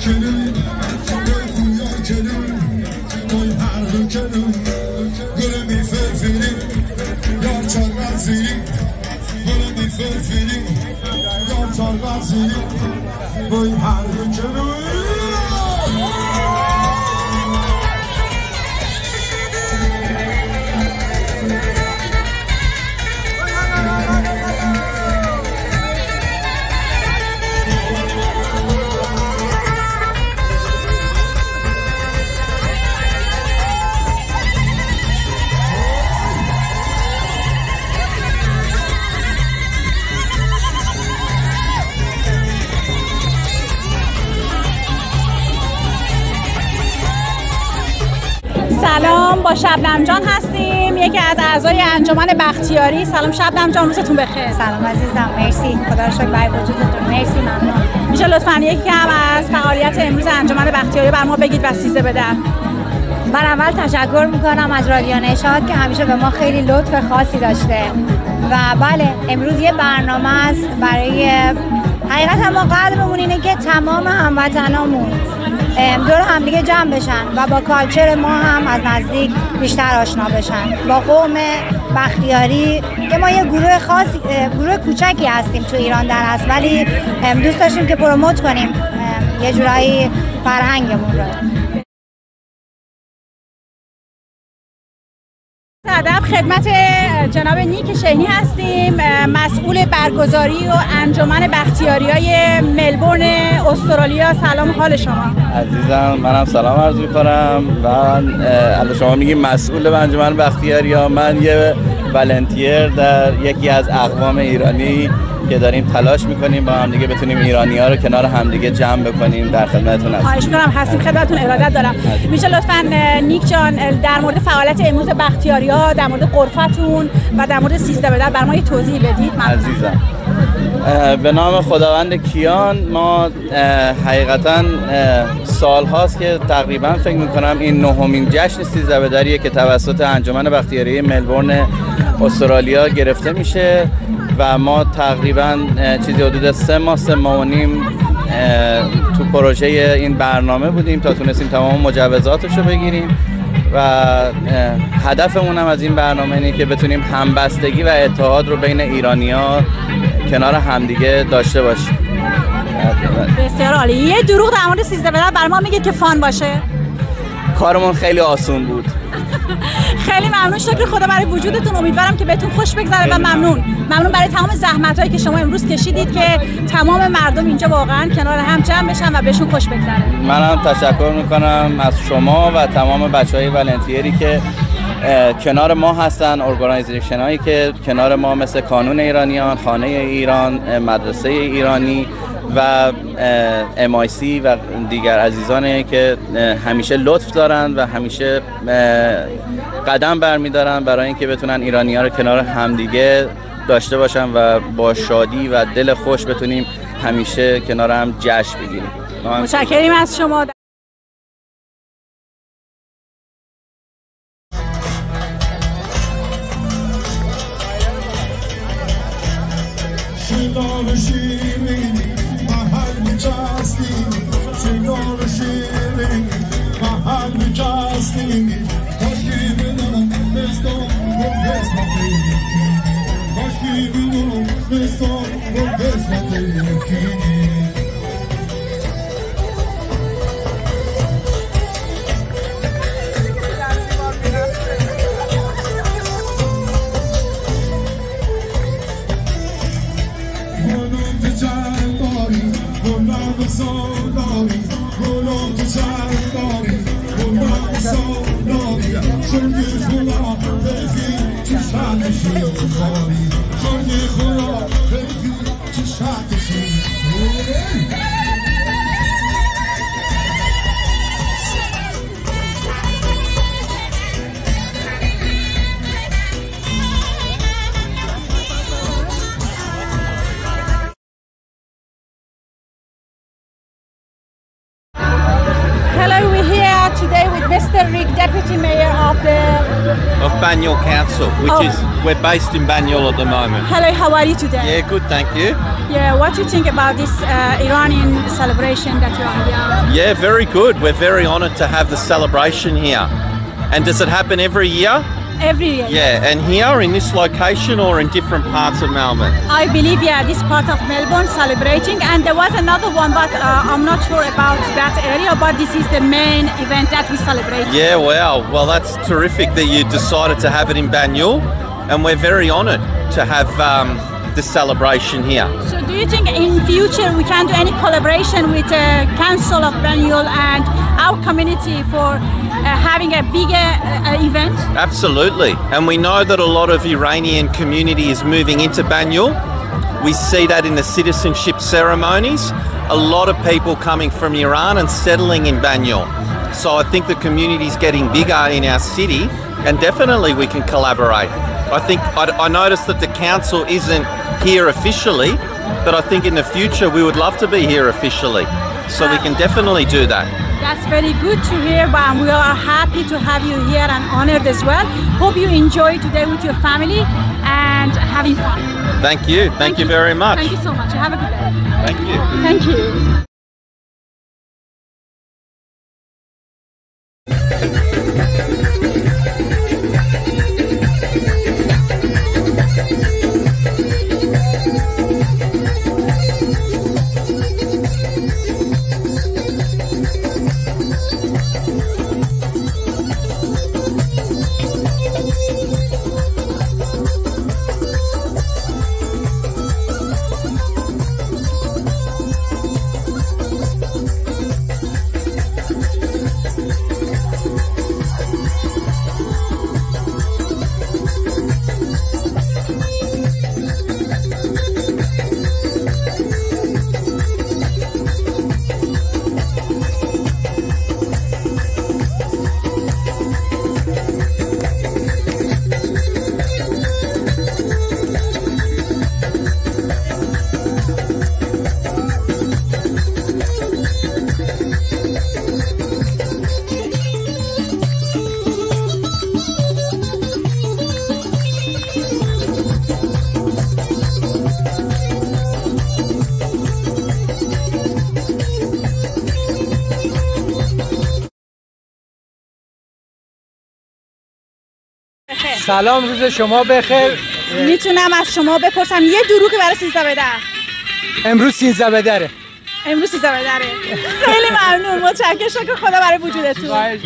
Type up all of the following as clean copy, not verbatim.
سلام، با شبنم جان هستیم، یکی از اعضای انجمن بختیاری. سلام شبنم جان، روزتون بخیر. سلام عزیزم، مرسی، خدا رو شکر برای وجودتون، مرسی، ممنون. میشه لطفاً یک کم از فعالیت امروز انجمن بختیاری بر ما بگید و سیزده به در؟ من اول تشکر میکنم از رادیو نشاط که همیشه به ما خیلی لطف خاصی داشته و بله امروز یه برنامه است برای حقیقت ما قدرمون اینه که تمام هموطنامون دور همدیگه جمع بشن و با کالچر ما هم از نزدیک بیشتر آشنا بشن. با قوم بختیاری که ما یه گروه خاص، گروه کوچکی هستیم تو ایران در اصل، ولی دوست داشتیم که پروموت کنیم یه جورایی فرهنگمون رو. ادب خدمت جناب نیک شینی هستیم، مسئول برگزاری و انجمن بختیاریای ملبورن استرالیا. سلام، حال شما؟ عزیزم منم سلام عرض می‌کنم. و شما میگیم مسئول انجمن بختیاریا، من یه والنتیر در یکی از اقوام ایرانی که داریم تلاش میکنیم با هم دیگه بتونیم ایرانی‌ها رو کنار همدیگه جمع بکنیم. در خدمتتون هستم. خواهش می‌کنم، هستیم، خدمتتون ارادت دارم. میشه لطفاً نیک جان در مورد فعالیت امروز بختیاری‌ها، در مورد غرفتون و در مورد سیزده به در برای ما توضیح بدید؟ عزیزم به نام خداوند کیان، ما حقیقتاً سال هاست که تقریبا فکر میکنم این نهمین جشن سیزده به دریه که توسط انجمن بختیاری ملبورن استرالیا گرفته میشه و ما تقریبا چیزی حدود 3 ماه و نیم تو پروژه این برنامه بودیم تا تونستیم تمام مجوزاتش رو بگیریم و هدفمون هم از این برنامه اینه که بتونیم همبستگی و اتحاد رو بین ایرانی‌ها کنار همدیگه داشته باشیم. بسیار عالی. یه دروغ در مورد سیزده به در برای ما میگید که فان باشه؟ کارمون خیلی آسون بود. خیلی ممنون، شکر خدا برای وجودتون. امیدوارم که بهتون خوش بگذره و ممنون برای تمام زحمت‌هایی که شما امروز کشیدید که تمام مردم اینجا واقعا کنار هم جمع بشن و بهشون خوش بگذره. منم تشکر میکنم از شما و تمام بچهای والنتیری که کنار ما هستن، ارگانایزیشن هایی که کنار ما مثل کانون ایرانیان، خانه ایران، مدرسه ایرانی و MIC و دیگر عزیزانی که همیشه لطف دارن و همیشه قدم برمیدارن برای اینکه بتونن ایرانی‌ها رو کنار همدیگه داشته باشن و با شادی و دل خوش بتونیم همیشه کنار هم جشن بگیریم. متشکریم از شما. Mr. Rick, Deputy Mayor of the of Banyul Council, which is, we're based in Banyul at the moment. Hello, how are you today? Yeah, good, thank you. Yeah, what do you think about this Iranian celebration that you are here? Yeah, very good. We're very honoured to have the celebration here. And does it happen every year? Every year. Yeah, and here in this location or in different parts of Melbourne? I believe, yeah, this part of Melbourne celebrating, and there was another one, but I'm not sure about that area, but this is the main event that we celebrate. Yeah, wow. Well, that's terrific that you decided to have it in Banyul, and we're very honoured to have the celebration here. So do you think in future we can do any collaboration with the Council of Banyul and our community for having a bigger event? Absolutely. And we know that a lot of Iranian community is moving into Banyul. We see that in the citizenship ceremonies. A lot of people coming from Iran and settling in Banyul. So I think the community is getting bigger in our city, and definitely we can collaborate. I noticed that the council isn't here officially, but I think in the future we would love to be here officially. So we can definitely do that. That's very good to hear, and we are happy to have you here and honored as well. Hope you enjoy today with your family and having fun. Thank you. Thank you very much. Thank you so much. Have a good day. Thank you. Thank you. سلام، روز شما بخیر. میتونم از شما بپرسم یه دروغ برای 13 به 10؟ امروز 13 به 10. امروز 13 به 10. خیلی ممنون، متشکرم، شکر خدا برای وجودتون.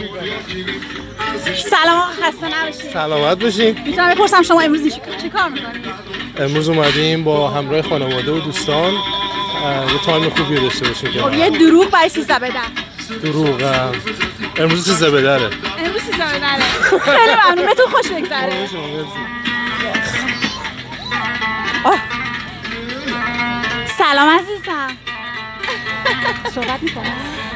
سلام، خسته نباشید. سلامت باشین. میتونم بپرسم شما امروز چی کار میکنید؟ امروز اومدیم با همراه خانواده و دوستان یه تایم خوبی داشته باشیم. خب یه دروغ برای 13 به 10. دروغ امروز 13 به 10. امروز 13 به 10. خیلی ممنون، بهتون خوش بگذره. سلام عزیزم. صحبت میکنم.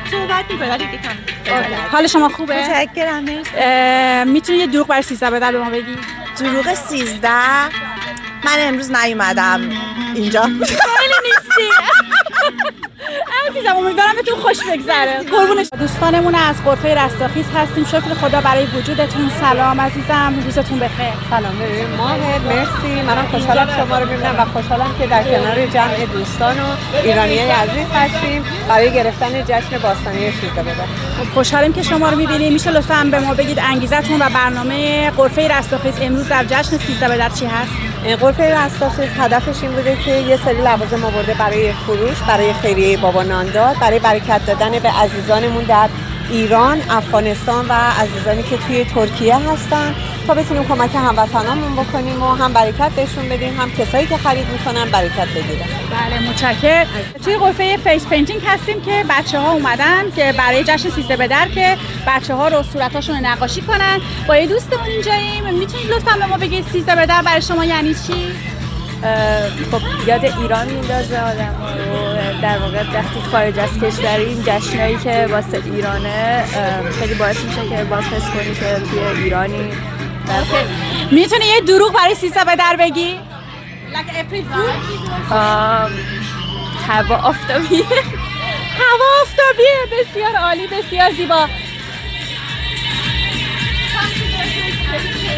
حال شما خوبه؟ متشکرم، مرسی. میتونی یه دروغ برای 13 به 10 به ما بگی؟ دروغ 13؟ من امروز نیومدم اینجا. خیلی نیستی. عزیزم امیدوارم بهتون خوش بگذره. قربونش. دوستانمون از غرفه رستاخیز هستیم. شکر خدا برای وجودتون. سلام عزیزم، روزتون بخیر. سلام ببین ماهر، مرسی. منم خوشحالم شما رو میبینم و خوشحالم که در کنار جمع دوستان و ایرانیای عزیز هستیم برای گرفتن جشن باستانی 13 به 10. خوشحالیم که شما رو میبینیم. میشه لطفاً به ما بگید انگیزتون و برنامه غرفه رستاخیز امروز در جشن 13 به 10 چی هست؟ غرفه رستاخیز هدفش این بوده که یه سری لوازم آورده برای فروش، برای خیریه بابا نانداد، برای برکت دادن به عزیزانمون در ایران، افغانستان و عزیزانی که توی ترکیه هستن تا بتونیم کمک هموطنامون بکنیم و هم برکت بهشون بدیم، هم کسایی که خرید میکنن برکت بگیرن. بله متشکرم. توی غرفه فیس پینتینگ هستیم که بچه‌ها اومدن که برای جشن 13 به 10 که بچه‌ها رو صورتاشون رو نقاشی کنن. با یه دوستمون اینجاییم. میتونید لطفاً به ما بگید 13 به 10 برای شما یعنی چی؟ خب یاد ایران میندازه آدم رو. در واقع وقتی خارج از کشوری این جشنایی که واسه ایرانه خیلی باعث میشه که باز حس کنی که توی ایرانی. میتونی یه دروغ برای 13 به 10 بگی؟ Like April Fool؟ هوا آفتابیه. هوا آفتابیه، بسیار عالی، بسیار زیبا.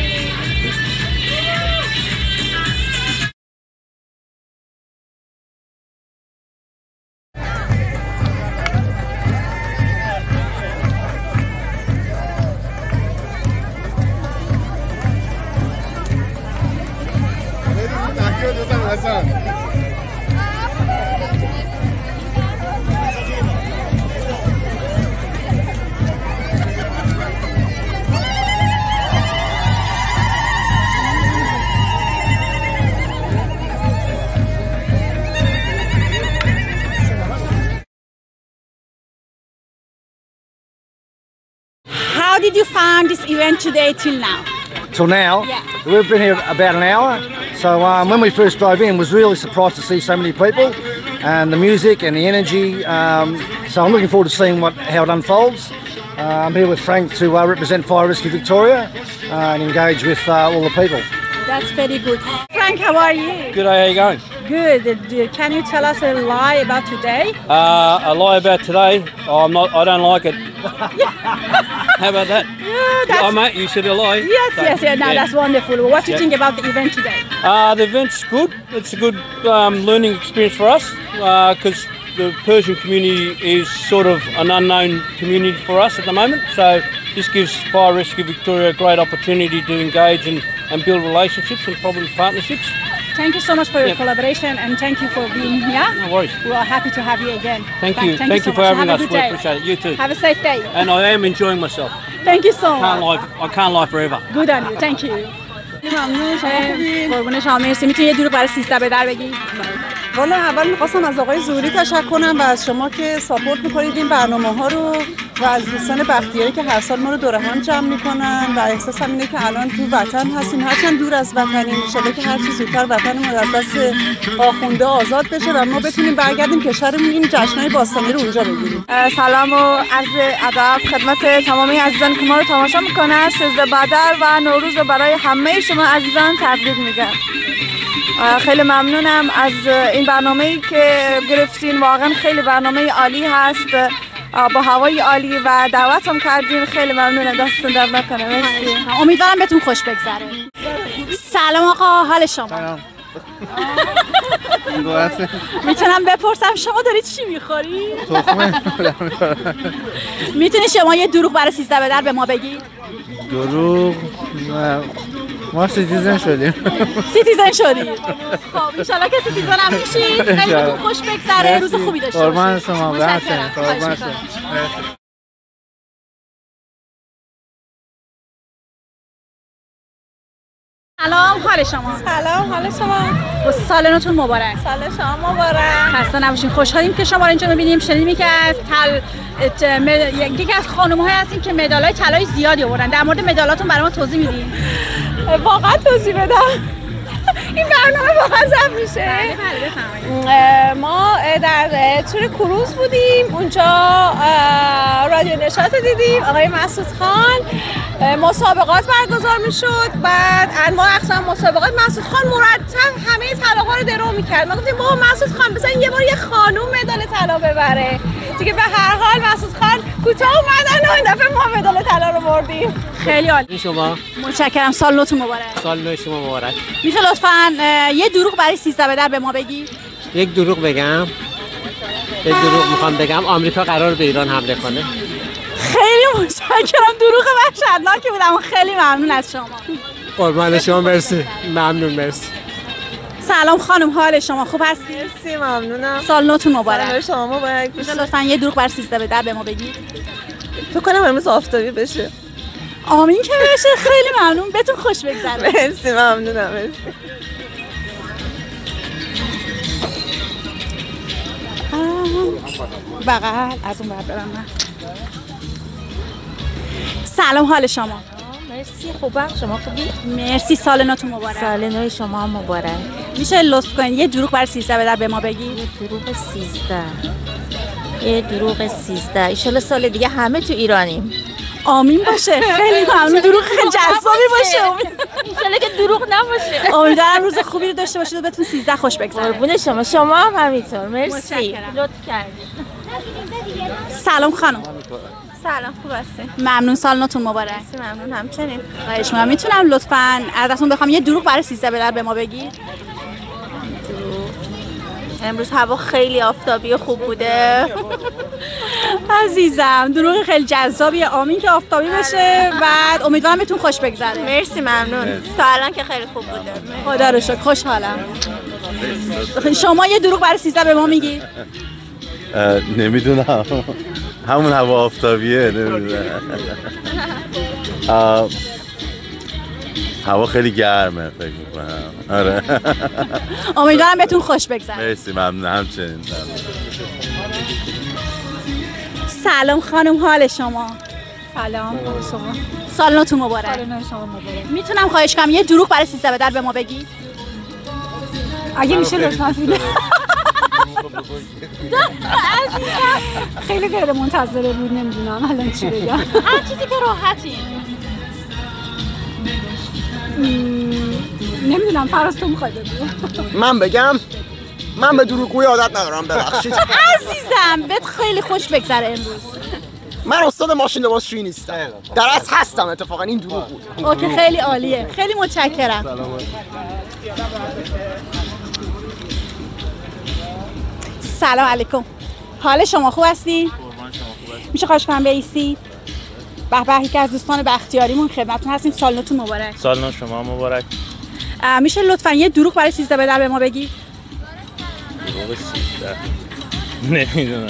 How did you find this event today till now? Till now, Yeah. we've been here about an hour. So when we first drove in, was really surprised to see so many people, and the music and the energy. So I'm looking forward to seeing how it unfolds. I'm here with Frank to represent Fire Rescue Victoria and engage with all the people. That's very good. Frank, how are you? Good day, how you going? Good. Can you tell us a lie about today? A lie about today? I don't like it. How about that? That's... Oh, mate, you said a lie. Yes, So, yes. No, that's wonderful. What do you think about the event today? The event's good. It's a good learning experience for us because the Persian community is sort of an unknown community for us at the moment. So this gives Fire Rescue Victoria a great opportunity to engage and build relationships and probably partnerships. Thank you so much for your collaboration, and thank you for being here. No worries. We are happy to have you again. Thank you. Thank you so for much. having Have us. a good We day. appreciate it. You too. Have a safe day. And I am enjoying myself. Thank you so much. I can't lie forever. Good on you. Thank you. ممنون. قربون شما. مرسی. میتونی یه دروغ برای 13 به در بگی؟ والا اول می‌خواستم از آقای زوری تشکر کنم و از شما که ساپورت می‌کنید این برنامه‌ها رو و از دوستان بختیاری که هر سال ما رو دور هم جمع می‌کنن و احساسم اینه که الان تو وطن هستیم، هرچند دور از وطنیم، ان شاءالله که هر چه زودتر وطنمون از دست آخونده آزاد بشه و ما بتونیم برگردیم کشورمون این جشن‌های باستانی رو اونجا بگیریم. سلام و عرض ادب خدمت تمامی عزیزان که ما رو تماشا میکنن. 13 بدر و نوروز رو برای همه شما عزیزان تبریک میگم. خیلی ممنونم از این برنامه‌ای که گرفتین، واقعا خیلی برنامه عالی هست با هوای عالی و دعوتم کردین. خیلی ممنونم، دستتون درد نکنه. مرسی. امیدوارم بهتون خوش بگذره. سلام آقا، حال شما؟ سلام. میتونم بپرسم شما دارید چی میخوری؟ تخمه. میتونی شما یه دروغ برای 13 به در به ما بگید؟ دروغ؟ ما سیتیزن شدیم. سیتیزن شدید؟ خب انشالله که سیتیزن هم میشید. خیلی بهتون خوش بگذره، روز خوبی داشته باشید. قربان شما. متشکرم. قربان شما. سلام، حال شما؟ سلام، حال شما؟ سال نوتون مبارک. سال شما مبارک. خسته نباشین. خوشحالیم که شما رو اینجا می‌بینیم. شنیدیم که از یکی از خانم‌ها هستین که مدال‌های طلای زیادی آوردن. در مورد مدالاتون برای ما توضیح میدین؟ واقعا توضیح بدم؟ این برنامه واقعا ضبط میشه؟ ما در تور کروز بودیم، اونجا رادیو نشاط دیدیم، آقای مسعود خان مسابقات برگزار میشد، بعد انواع اقسام مسابقات. مسعود خان مرتب همه طلاها رو درو میکرد. ما گفتیم بابا مسعود خان بزن یه بار یه خانوم مدال طلا ببره دیگه. به هر حال مسعود خان کوتاه اومدن و این دفعه ما مدال طلا رو بردیم. خیلی عالی. شما متشکرم. سال نوتون مبارک. سال نو شما مبارک. میشه لطفاً یه دروغ برای 13 به در به ما بگی؟ یک دروغ بگم. یک دروغ میخوام بگم آمریکا قرار به ایران حمله کنه. خیلی متشکرم. دروغ وحشتناکی بود اما خیلی ممنون از شما. قربان شما. مرسی. ممنون. مرسی. سلام خانم، حال شما خوب هستی؟ مرسی، ممنونم. سال نوتون مبارک. سال شما مبارک. میشه لطفاً یه دروغ برای 13 به در به ما بگید؟ فکر کنم امروز آفتابی بشه. آمین که بشه. خیلی ممنون. بهتون خوش بگذره. مرسی، ممنونم. مرسی. بغل از اون ور برم من. سلام، حال شما؟ مرسی، خوبم. شما خوبی؟ مرسی. سال نوتون مبارک. سال نو شما مبارک. میشه لطف کنید یه دروغ برای 13 به در به ما بگید؟ یه دروغ 13. یه دروغ 13. ان شاءالله سال دیگه همه تو ایرانیم. آمین باشه. خیلی ممنون. دروغ خیلی جذابی باشه. ان شاءالله که دروغ نباشه. امیدوارم روز خوبی رو داشته باشید و بهتون 13 خوش بگذره. قربون شما هم همینطور. مرسی. لطف کردید. سلام خانم. سلام، خوب هستین؟ ممنون. سال نوتون مبارک. ممنون. همچنین. خواهش می‌کنم. میتونم لطفاً ازتون بخوام یه دروغ برای 13 به در به ما بگید؟ امروز هوا خیلی آفتابی و خوب بوده. عزیزم دروغ خیلی جذابیه. آمین که آفتابی بشه و امیدوارم بهتون خوش بگذره. مرسی ممنون. تا الان که خیلی خوب بوده. خدا رو شکر خوشحالم. شما یه دروغ برای 13 به ما میگید؟ نمیدونم. همون هوا آفتابیه. نمیدونم. هوا خیلی گرمه فکر میکنم. آره. امیدوارم بهتون خوش بگذره. مرسی ممنون. همچنین. سلام خانم، حال شما؟ سلام شما. سال نوتون مبارک. سال نو شما مبارک. میتونم خواهش کنم یه دروغ برای 13 به در به ما بگی؟ اگه میشه لطفا فیلم. خیلی غیر منتظره بود، نمیدونم الان چی بگم. هر چیزی که راحتین. نمیدونم فراز تو میخوای بگو. من بگم؟ من به دروغگویی عادت ندارم، ببخشید. عزیزم بهت خیلی خوش بگذره امروز. من استاد ماشین لباسشویی نیستم. در اصل هستم اتفاقا، این دروغ بود. اوکی خیلی عالیه. خیلی متشکرم. سلام علیکم. حال شما خوب هستی؟ میشه خواهش کنم بایستی؟ به به، یکی از دوستان بختیاریمون خدمتتون هستیم. سال نوتون مبارک. سال نو شما مبارک. میشه لطفاً یه دروغ برای 13 به در به ما بگی؟ دروغ 13 نمیدونم.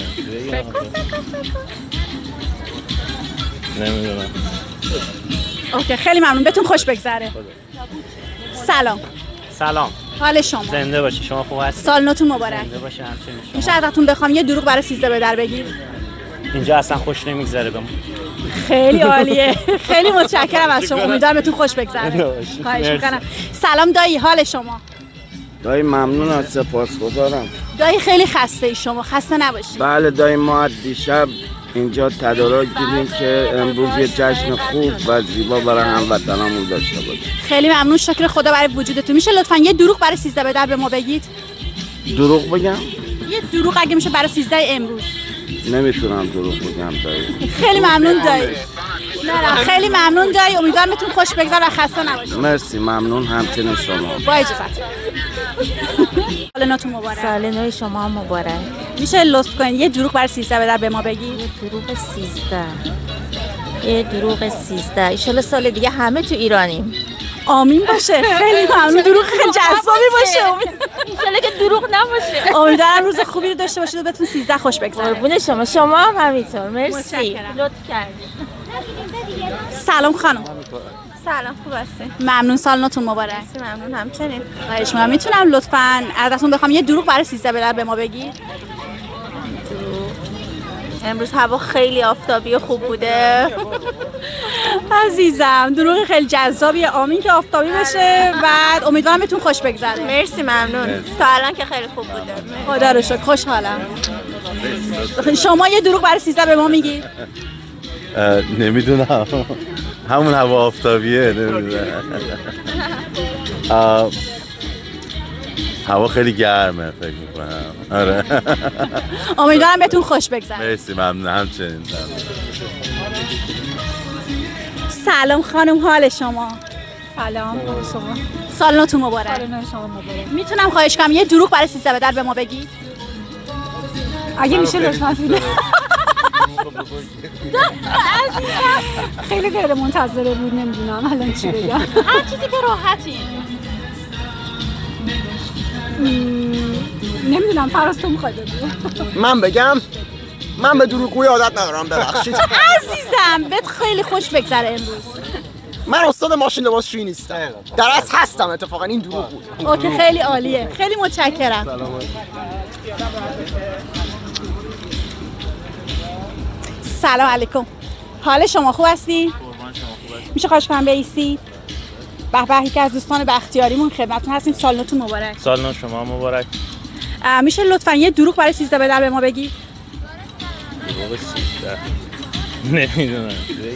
نمیدونم. اوکی خیلی ممنون، بهتون خوش بگذره. سلام. سلام. حال شما؟ زنده باشی. شما خوب هستی؟ سال نوتون مبارک. زنده باشی همچنین. میشه ازتون بخوام یه دروغ برای 13 به در بگی؟ اینجا اصلا خوش نمیگذره بهمون. خیلی عالیه. خیلی متشکرم از شما. امیدوارم بهتون خوش بگذره. خواهش می‌کنم. سلام دایی، حال شما؟ دایی ممنون، از سپاسگزارم. دایی خیلی خسته ای شما، خسته نباشید. بله دایی، ما دیشب اینجا تدارک دیدیم که امروز یه جشن خوب و زیبا برای هموطنامون داشته باشیم. خیلی ممنون، شکر خدا برای وجودتون. میشه لطفاً یه دروغ برای 13 به در به ما بگید؟ دروغ بگم؟ یه دروغ اگه میشه برای 13 امروز. نمیتونم دروغ بگم دایی. خیلی ممنون دایی. نه خیلی ممنون دایی. امیدوارم بهتون خوش بگذره و خسته نباشید. مرسی ممنون، همچنین شما. با اجازت. سال نوتون مبارک. سال نو شما مبارک. میشه لطف کنید یه دروغ برای 13 به در به ما بگید؟ یه دروغ 13. یه دروغ 13. ان شاءالله سال دیگه همه تو ایرانیم. آمین باشه. خیلی ممنون. دروغ خیلی جذابی باشه. ان شاءالله که دروغ نباشه. امیدوارم روز خوبی رو داشته باشید و بهتون 13 خوش بگذره. قربون شما. شما هم همینطور. مرسی. لطف کردید. سلام خانم. سلام، خوب هستی؟ ممنون، سال نوتون مبارک. ممنون همچنین. خواهش می‌کنم. میتونم لطفاً ازتون بخوام یه دروغ برای 13 به در به ما بگید؟ امروز هوا خیلی آفتابی و خوب بوده. عزیزم دروغ خیلی جذابیه. آمین که آفتابی بشه و امیدوارم بهتون خوش بگذره. مرسی ممنون. تا الان که خیلی خوب بوده. خدا رو شکر خوشحالم. شما یه دروغ برای 13 به ما میگید؟ نمیدونم. همون هوا آفتابیه. نمیدونم. هوا خیلی گرمه فکر میکنم. آره. امیدوارم بهتون خوش بگذره. مرسی ممنون. همچنین. سلام خانم، حال شما؟ سلام شما. سال نوتون مبارک. سال نو شما مبارک. میتونم خواهش کنم یه دروغ برای 13 به در به ما بگی؟ اگه میشه لطفا فیلم. خیلی غیر منتظره بود، نمیدونم الان چی بگم. هر چیزی که راحتین. نمیدونم فراز تو میخوای بگو. من بگم؟ من به دروغگویی عادت ندارم، ببخشید. عزیزم بهت خیلی خوش بگذره امروز. من استاد ماشین لباسشویی نیستم. در اصل هستم اتفاقا، این دروغ بود. اوکی خیلی عالیه. خیلی متشکرم. سلام علیکم. حال شما خوب هستی؟ میشه خواهش کنم بایستی؟ به به، یکی از دوستان بختیاریمون خدمتتون هستیم. سال نوتون مبارک. سال نو شما مبارک. میشه لطفاً یه دروغ برای 13 به در به ما بگی؟ دروغ 13 نمیدونم.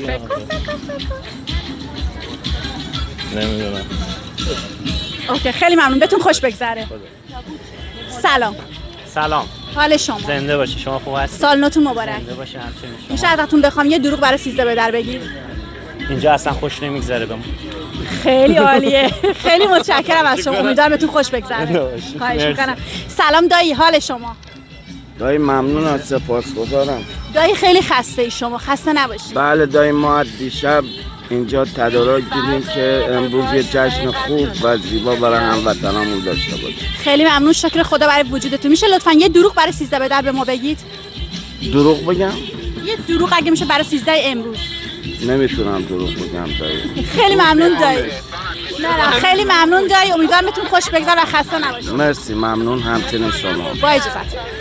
نمیدونم. اوکی خیلی ممنون، بهتون خوش بگذره. سلام. سلام. حال شما؟ زنده باشی. شما خوب هستی؟ سال نوتون مبارک. زنده باشی همچنین. میشه ازتون بخوام یه دروغ برای 13 به در بگید؟ اینجا اصلا خوش نمیگذره بهمون. خیلی عالیه. خیلی متشکرم از شما. امیدوارم بهتون خوش بگذره. خواهش می‌کنم. سلام دایی، حال شما؟ دایی ممنونم، سپاسگزارم. دایی خیلی خسته ای شما، خسته نباشید. بله دایی، ما دیشب اینجا تدارک دیدیم که امروز یه جشن خوب و زیبا برای هموطنامون داشته باشیم. خیلی ممنون، شکر خدا برای وجودتون. میشه لطفاً یه دروغ برای 13 به در به ما بگید؟ دروغ بگم؟ یه دروغ اگه میشه برای 13 امروز. نمیتونم دروغ بگم دایی. خیلی ممنون دایی. نه خیلی ممنون دایی، امیدوارم بهتون خوش بگذره و خسته نباشید. مرسی، ممنون همچنین شما. با اجازت.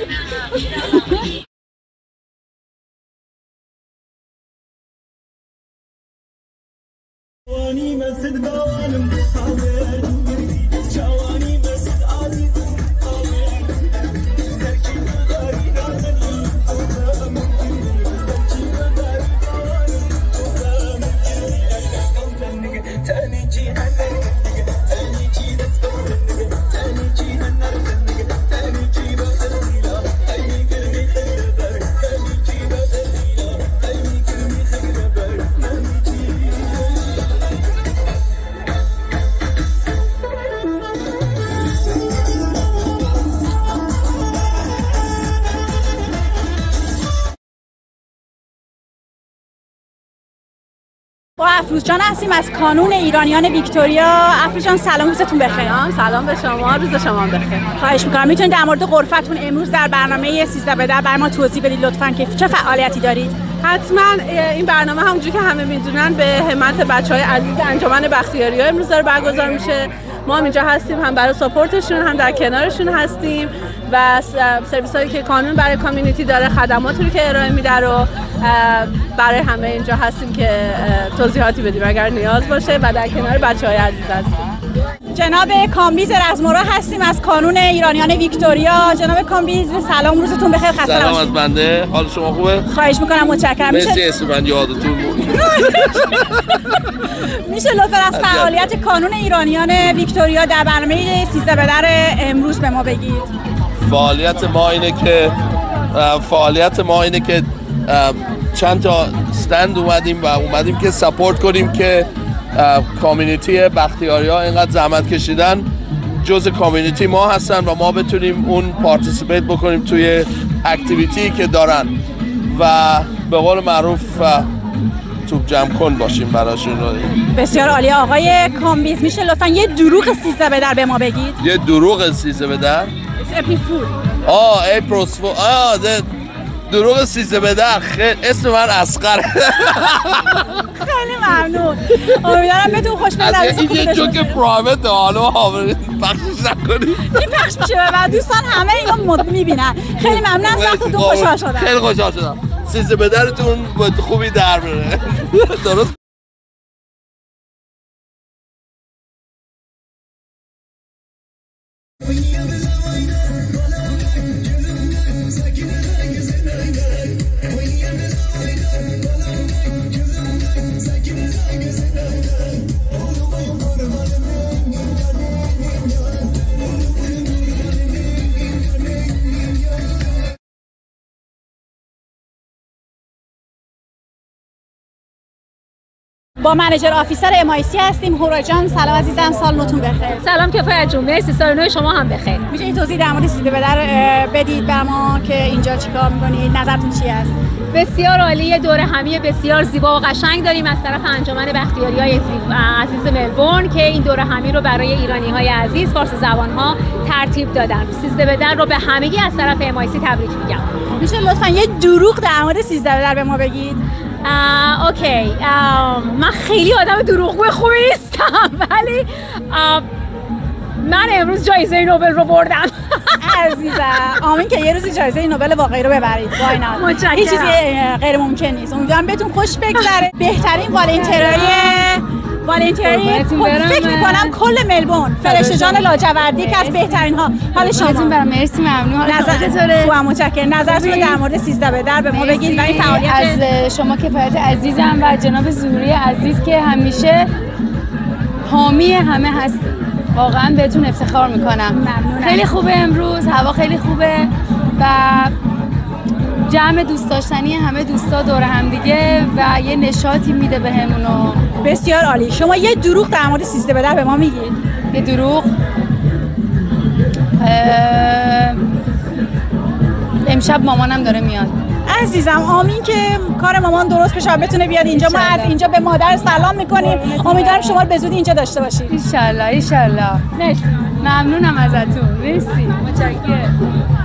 با افروز جان هستیم از کانون ایرانیان ویکتوریا. افروز جان سلام، روزتون بخیر. سلام به شما، روز شما بخیر. خواهش می‌کنم میتونید در مورد غرفتون امروز در برنامه 13 به در برای ما توضیح بدید لطفاً که چه فعالیتی دارید؟ حتما. این برنامه همونجوری که همه میدونن به همت بچهای عزیز انجمن بختیاری‌ها امروز داره برگزار میشه. ما هم اینجا هستیم، هم برای ساپورتشون هم در کنارشون هستیم و سرویسایی که کانون برای کامیونیتی داره، خدماتی رو که ارائه میده رو برای همه اینجا هستیم که توضیحاتی بدیم اگر نیاز باشه و در کنار بچه‌های عزیز هستیم. جناب کامبیز رزمورا هستیم از کانون ایرانیان ویکتوریا. جناب کامبیز سلام، روزتون بخیر، خسته نباشید. سلام از بنده، حال شما خوبه؟ خواهش میکنم، متشکرم. مرسی، اسم من یادتون بود. میشه لطفا از فعالیت کانون ایرانیان ویکتوریا در برنامه 13 به در امروز به ما بگید؟ فعالیت ما اینه که چند تا استند اومدیم که سپورت کنیم که کامیونیتی بختیاری‌ها اینقدر زحمت کشیدن، جز کامیونیتی ما هستن و ما بتونیم اون پارتیسیپیت بکنیم توی اکتیویتی که دارن و به قول معروف توپ جمع کن باشیم براشون. بسیار عالی. آقای کامبیز میشه لطفاً یه دروغ 13 به در به ما بگید؟ یه دروغ 13 به در؟ اپریل فول. اپریل فول. دروغ 13 به در. اسم من اصغر. خیلی ممنون. امیدوارم بهتون خوش بگذره. این یه جوک پرایوت حالا پخشش نکنید. این پخش میشه و دوستان همه اینو میبینن. خیلی ممنون از وقتتون، خوشحال شدم. خیلی خوشحال شدم. 13 به درتون خوبی در بره. درست. با منیجر آفیسر MIC هستیم. هورا جان سلام عزیزم، سال نوتون بخیر. سلام کفایت جون، مرسی، سال نو شما هم بخیر. میشه این توضیح در مورد 13 به در بدید به ما که اینجا چیکار می‌کنید؟ نظرتون چی است؟ بسیار عالی، دوره همی بسیار زیبا و قشنگ داریم از طرف انجمن بختیاری‌های عزیز ملبورن که این دوره همی رو برای ایرانی‌های عزیز فارسی زبان‌ها ترتیب دادن. 13 به در رو به همگی از طرف MIC تبریک میگم. میشه لطفاً یه دروغ در مورد 13 به در به ما بگید؟ اوکی. من خیلی آدم دروغگوی خوبی نیستم ولی من امروز جایزه نوبل رو بردم. عزیزم آمین که یه روزی جایزه نوبل واقعی رو ببرید. وای نات. متشکرم. هیچ چیزی غیر ممکن نیست. امیدوارم بهتون خوش بگذره. بهترین والنتیری فکر می‌کنم کل ملبورن. فرشته جان لاجوردی که از بهترین ها. حال شما؟ مرسی ممنون. نظرتون خوبم، متشکرم. نظرتون در مورد 13 به در به ما بگید و این فعالیت از شما کفایت عزیزم و جناب زوری عزیز که همیشه حامی همه هستید. واقعا بهتون افتخار میکنم. ممنونم. خیلی خوبه امروز، هوا خیلی خوبه و جمع دوست داشتنی همه دوستا دور هم دیگه و یه نشاطی میده بهمونو. بسیار عالی. شما یه دروغ در مورد 13 به در به ما میگید؟ یه دروغ امشب مامانم داره میاد. عزیزم آمین که کار مامان درست بشه و بتونه بیاد اینجا. ما از اینجا به مادر سلام میکنیم. امیدوارم شما رو به زودی اینجا داشته باشید. ان شاء الله. مرسی. ممنونم ازتون. مرسی. متشکرم.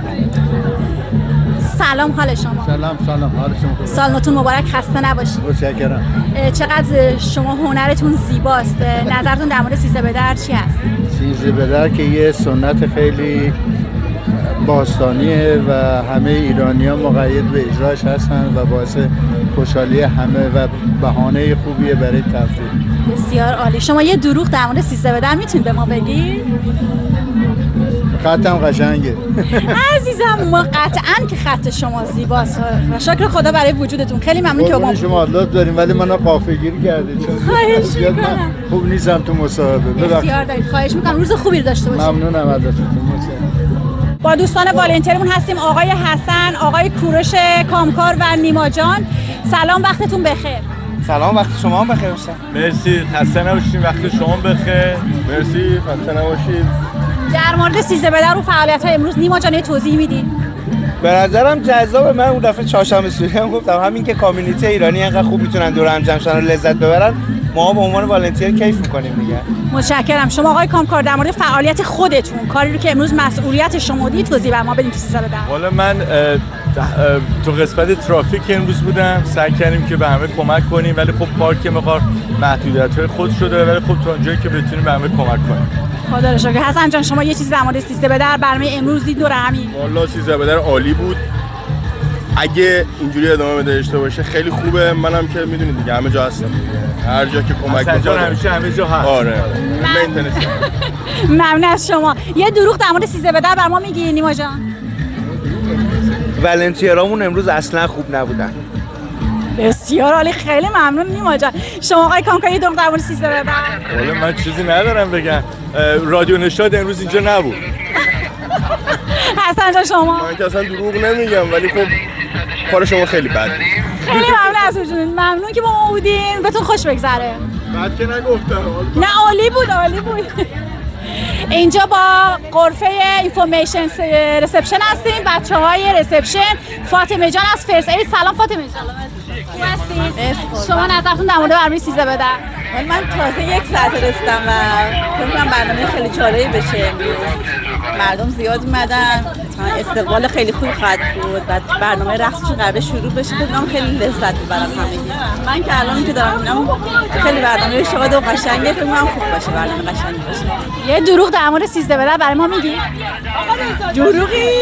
سلام، حال شما؟ سلام حال شما؟ سال نوتون مبارک، خسته نباشید. متشکرم. چقدر شما هنرتون زیباست. نظرتون در مورد 13 به در چی هست؟ 13 به در که یه سنت خیلی باستانیه و همه ایرانی‌ها مقید به اجراش هستن و باعث خوشحالی همه و بهانه خوبیه برای تفریح. بسیار عالی. شما یه دروغ در مورد 13 به در میتونید به ما بگید؟ خطم قشنگه. عزیزم ما قطعاً که خط شما زیباست و شکر خدا برای وجودتون. خیلی ممنون که ما شما لطف داریم ولی منو قافلگیری کردید چون من خوب نیستم تو مصاحبه. اختیار دارید. خواهش می‌کنم روز خوبی رو داشته باشید. ممنونم ازتون. با دوستان والنتیرمون هستیم، آقای حسن، آقای کوروش کامکار و نیما جان. سلام، وقتتون بخیر. سلام، وقت شما هم بخیر باشه. مرسی، خسته نباشید. وقت شما بخیر. مرسی، خسته نباشید. در مورد 13 به در و فعالیت‌های امروز نیما جان یه توضیح میدید؟ به نظرم جذابه. من اون دفعه چهارشنبه سوری هم گفتم همین که کامیونیتی ایرانی انقدر خوب میتونن دور هم جمع شدن و لذت ببرن، ما به عنوان والنتیر کیف می‌کنیم دیگه. متشکرم. شما آقای کامکار در مورد فعالیت خودتون، کاری رو که امروز مسئولیت شما دید توضیح بر ما بدید 13 به در. والا من تو قسمت ترافیک امروز بودم، سعی کردیم که به همه کمک کنیم ولی خب پارک مقدار محدودیت‌های خود شده ولی خب تا اونجایی که بتونیم به همه کمک کنیم. خدا رو شکر. حسن جان شما یه چیزی در مورد 13 به در برنامه امروز دید دور همین؟ والا 13 به در عالی بود. اگه اینجوری ادامه داشته باشه خیلی خوبه. منم که میدونید دیگه همه جا هستم. هر جا که کمک می‌کنه همیشه همه جا هست. آره. ممنون از شما. یه دروغ در مورد 13 به در بر ما میگی نیما جان؟ والنتیرامون امروز اصلا خوب نبودن. بسیار عالی. خیلی ممنون نیما جان. شما آقای کامکار یه دروغ در مورد 13 به در؟ والا من چیزی ندارم بگم. رادیو نشاط امروز اینجا نبود. حسن جان شما؟ من که اصلا دروغ نمیگم ولی خب کار شما خیلی بد بود. خیلی ممنون از وجودتون. ممنون که با ما بودین. بهتون خوش بگذره. بعد که نگفتم. نه عالی بود، عالی بود. اینجا با غرفه اینفورمیشن ریسپشن هستیم. بچه‌های ریسپشن فاطمه جان از فرست اید. سلام فاطمه جان. خوب هستین؟ شما نظرتون در مورد برنامه 13 به در؟ من تازه یک ساعت رسیدم و فکر کنم برنامه خیلی جالبی بشه امروز. مردم زیاد اومدن، استقبال خیلی خوب خواهد بود. بعد برنامه رقصشون قراره شروع بشه. فکر کنم خیلی لذت ببرن همگی. من که الان که دارم میبینم خیلی برنامه شاد و قشنگه. فکر کنم خوب باشه، برنامه قشنگی باشه. یه دروغ در مورد 13 به در برای ما میگی؟ دروغی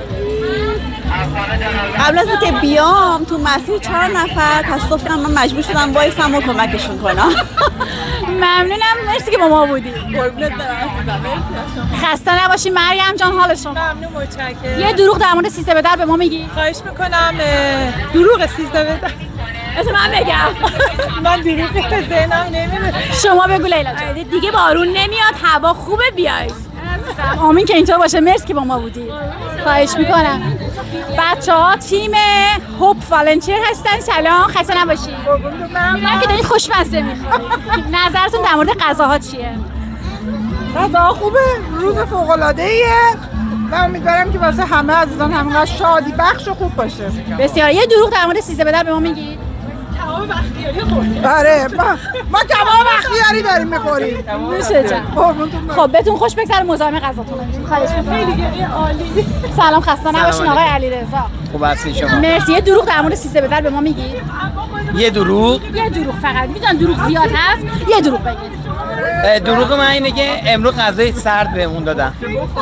قبل از اینکه بیام تو مسیر 4 نفر تصادف کردن، من مجبور شدم وایسم و کمکشون کنم. ممنونم، مرسی که با ما بودی. قربونت برم. خسته نباشی مریم جان. حال شما؟ ممنون، متشکرم. یه دروغ در مورد 13 به در به ما میگی؟ خواهش میکنم. دروغ 13 به در اسم من بگم. من دروغی به ذهنم نمیاد. شما بگو لیلا جان. دیگه بارون نمیاد، هوا خوبه، بیاید. آمین که اینطور باشه. مرسی که با ما بودی. خواهش میکنم. بچه‌ها تیم هوپ والنتیر هستن. سلام، خسته نباشید. میگم که دارین خوشمزه میخورید. نظرتون در مورد غذاها چیه؟ غذاها خوبه، روز فوق‌العاده‌ایه و امیدوارم که واسه همه عزیزان همینقدر شادی بخش و خوب باشه. بسیار. یه دروغ در مورد 13 به در به ما میگید؟ کباب بختیاری خوردیم. آره ما کباب بختیاری داریم میخوریم. میشه جان. خب بهتون خوش بگذره. مزاحم غذاتون. خواهش می‌کنم. خیلی عالی. سلام، خسته نباشین آقای علیرضا. خوب هستین شما؟ مرسی. یه دروغ در مورد 13 به در به ما میگید؟ یه دروغ فقط. میدونم دروغ زیاد هست. یه دروغ بگید. دروغ من اینه که امروز غذای سرد بهمون دادن.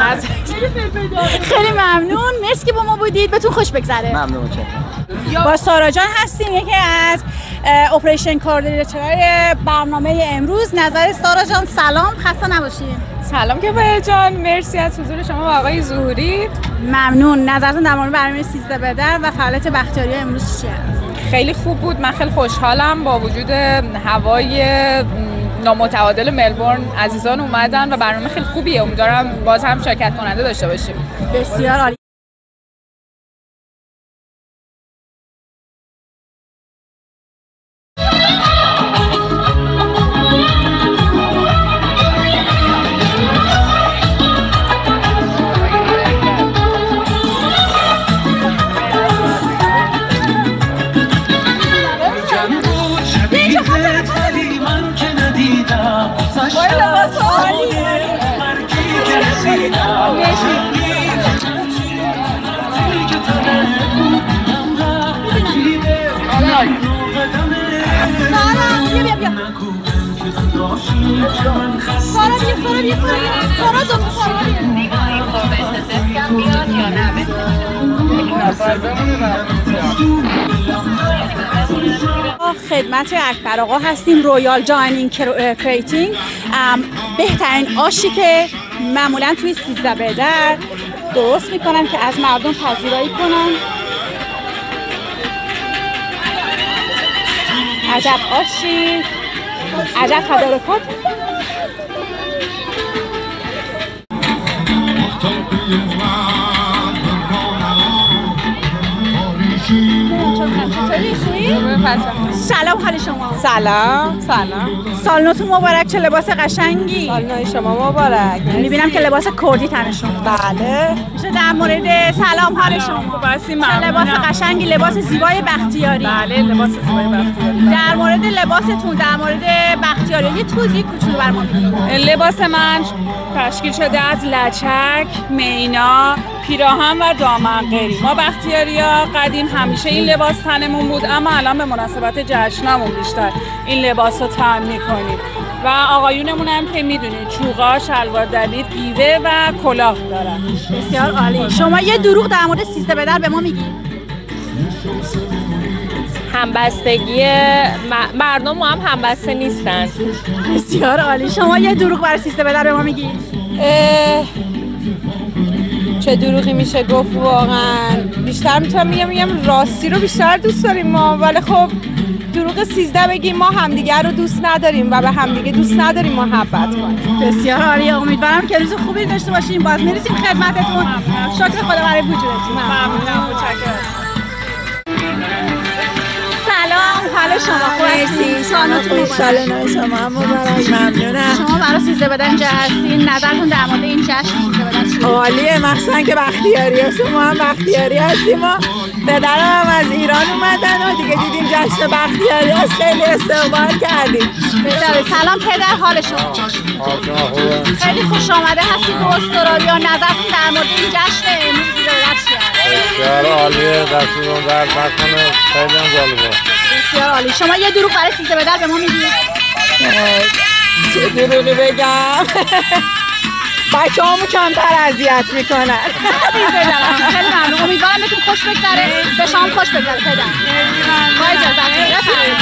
خیلی ممنون. مرسی که با ما بودید. بهتون خوش بگذره. ممنون. با سارا جان هستیم، یکی از اپریشن کوردیناتورهای برنامه امروز. نظر سارا جان؟ سلام، خسته نباشید. سلام کفایه جان، مرسی از حضور شما و آقای ظهوری. ممنون. نظرتون در مورد برنامه 13 به در و فعالیت بختیاری امروز چیه؟ خیلی خوب بود. من خیلی خوشحالم با وجود هوای نامتعادل ملبورن عزیزان اومدن و برنامه خیلی خوبیه. امیدوارم باز هم شرکت کننده داشته باشیم. بسیار عالی. خدمت اکبر آقا هستیم، رویال جاینینگ کریتینگ. بهترین آشی که معمولا توی 13 به در درست میکنن که از مردم پذیرایی کنن. عجب آشی، عجب تدارکات. سلام، حال شما؟ سلام. سال نوتون مبارک. چه لباس قشنگی. سال نو شما مبارک. میبینم که لباس کردی تن شما. بله. میشه در مورد سلام حال شما؟ چه لباس قشنگی، لباس زیبای بختیاری. بله، لباس زیبای بختیاری. در مورد لباستون، در مورد بختیاری یه توضیح کوچولو برام بدید. لباس من تشکیل شده از لچک، مینا، پیراهن و دامنقیری. ما بختیاریا قدیم همیشه این لباس تنمون بود، اما الان به مناسبت جشنمون بیشتر این لباس رو تن میکنیم و آقایونمون هم که میدونید چوغا، شلوار دبیر، بیوه و کلاه دارن. بسیار عالی. شما یه دروغ در مورد 13 به در به ما میگید. همبستگی مردم هم همبسته نیستن. بسیار عالی. شما یه دروغ برای 13 به در به ما میگید. چه دروغی میشه گفت واقعا؟ بیشتر میتونم میگم راستی رو بیشتر دوست داریم ما، ولی خب دروغ 13 بگیم ما همدیگه رو دوست نداریم و به همدیگه دوست نداریم محبت کنیم. بسیار عالی. امیدوارم که روز خوبی داشته باشیم. باز میرسیم خدمتتون. شکر خدا برای وجودتون. ممنونم. متشکرم. سلام، حال شما خوبه؟ سالتون سال نو شما مبارک. ممنونم. شما برای 13 به در اینجا هستین، نظرتون در مورد این جشن 13 به در چیه؟ عالیه، مخصوصا که بختیاری هستیم. ما هم بختیاری هستیم. ما پدرم هم از ایران اومدن و دیگه دیدیم جشن بختیاری هست، خیلی استقبال کردیم. سلام پدر، حال شما؟ خیلی خوش آمده هستید به استرالیا. نظرتون در مورد این جشن امروز 13 به در چیه؟ بسیار عالیه، دستتون درد نکنه، خیلی هم جالبه. بسیار عالی. شما یه دروغ برای 13 به در به ما میگید؟ چه دروغی بگم؟ بچه همو کمتر اذیت میکنن. خیلی ممنون. امیدوارم بهتون خوش بگذره، به شما خوش بگذره پدر. با اجازه.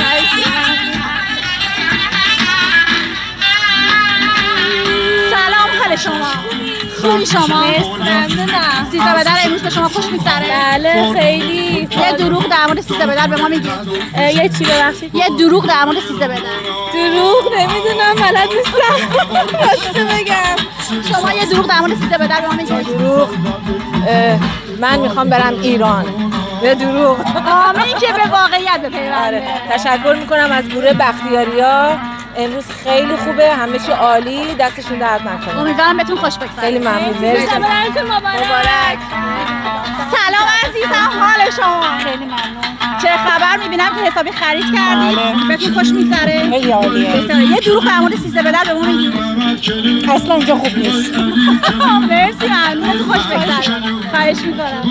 سلام، حال شما؟ خوبی شما؟ ممنونم. 13 به در امروز به شما خوش میگذره؟ بله خیلی. یه دروغ در مورد 13 به در به ما میگید؟ یه چی ببخشید؟ یه دروغ در مورد 13 به در. دروغ نمیدونم، بلد نیستم. واسه بگم. شما یه دروغ در مورد 13 به در به ما میگید؟ دروغ من میخوام برم ایران. به دروغ. آمین که به واقعیت بپیونده. تشکر میکنم از گروه بختیاریا. امروز خیلی خوبه، همه چی عالی، دستشون درد نکنه. امیدوارم بهتون خوش بگذره. خیلی ممنون. مبارک. سلام عزیزم، حال شما؟ خیلی ممنون. چه خبر؟ میبینم که حسابی خرید کردید. بهتون خوش میگذره؟ خیلی عالیه. یه دروغ در مورد 13 به در به ما میگید؟ اصلا اینجا خوب نیست. مرسی، ممنون. خوش بگذره. خواهش میکنم.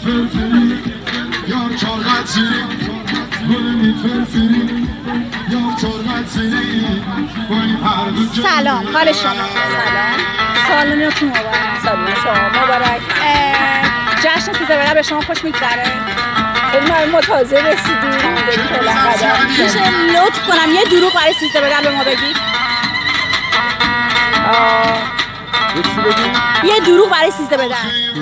سلام، حال شما؟ سلام. سال نوتون مبارک. سال نو شما مبارک. جشن 13 به در به شما خوش میگذره؟ خیلی ما تازه رسیدیم، داریم کلا قدم میشه لطف کنم یه دروغ برای 13 به در به ما بگید؟ یه دروغ برای 13 به در.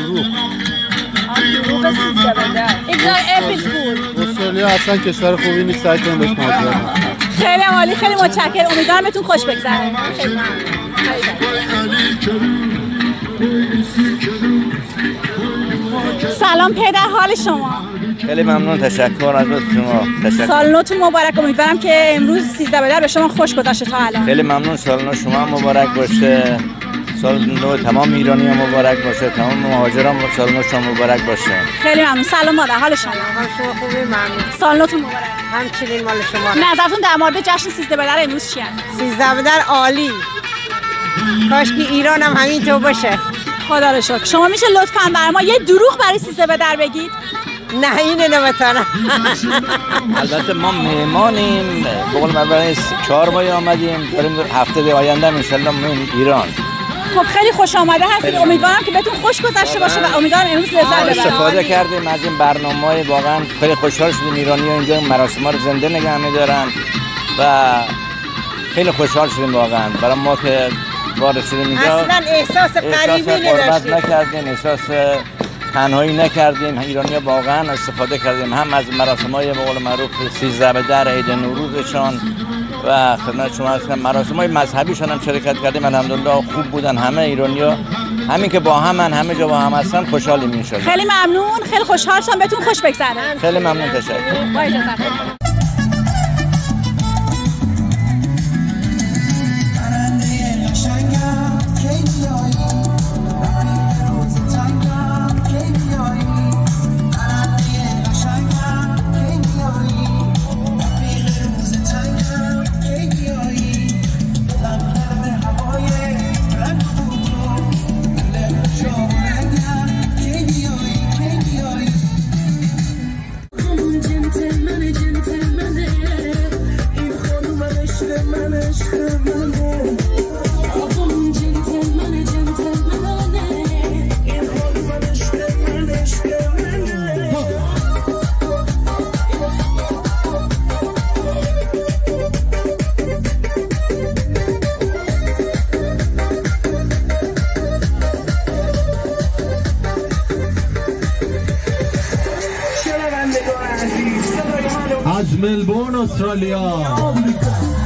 دروغ 13 به در. اینجا اپیل فود. استرالیا اصلا کشور خوبی نیست، سعی کنیم بهش مهاجرت کنیم. خیلی عالی، خیلی متشکرم. امیدوارم بهتون خوش بگذره. سلام پدر، حال شما؟ خیلی ممنون، تشکر از شما. سال نوتون مبارک. امیدوارم که امروز 13 به در به شما خوش گذشته تا الان. خیلی ممنون. سال نو شما مبارک باشه. سال نو تمام ایرانی‌ها مبارک باشه. تمام مهاجران سال نو شما مبارک باشه. خیلی ممنون. سلام مادر، حال شما؟ شما خوبی؟ ممنون. سال نوتون مبارک. همچنین مال شما. نظرتون در مورد جشن 13 به در امروز چیه؟ 13 به در عالی. کاش که ایران هم همینطور باشه. خدا رو شکر. شما میشه لطفاً برای ما یه دروغ برای 13 به در بگید؟ نه اینه نمیتونم. البته ما مهمانیم، بقول برای 4 ماه آمدیم، داریم هفته آینده ان شاءالله میریم ایران. خب خیلی خوش آمده هستید، امیدوارم که بهتون خوش گذشته باشه و امیدوارم امروز لذت ببرید. استفاده کردیم از این برنامه‌های، واقعا خیلی خوشحال شدیم. ایرانی‌ها اینجا مراسم‌ها رو زنده نگه می‌دارن و خیلی خوشحال شدیم واقعا. برای ما که وارد شدیم اینجا اصلا احساس غریبی نداشتیم، نکردیم، احساس تنهایی نکردیم. ایرانی‌ها واقعا استفاده کردیم هم از مراسم‌های به قول معروف 13 به در عید نوروزشان و خدمت شما هستم مراسم‌های مذهبیشان هم شرکت کردیم. الحمدلله خوب بودن همه ایرانی‌ها، همین که با همه جا با هم هستن خوشحالیم ان شاءالله. خیلی ممنون، خیلی خوشحال شدم، بهتون خوش بگذره. خیلی ممنون، تشکر. با اجازه. از ملبورن استرالیا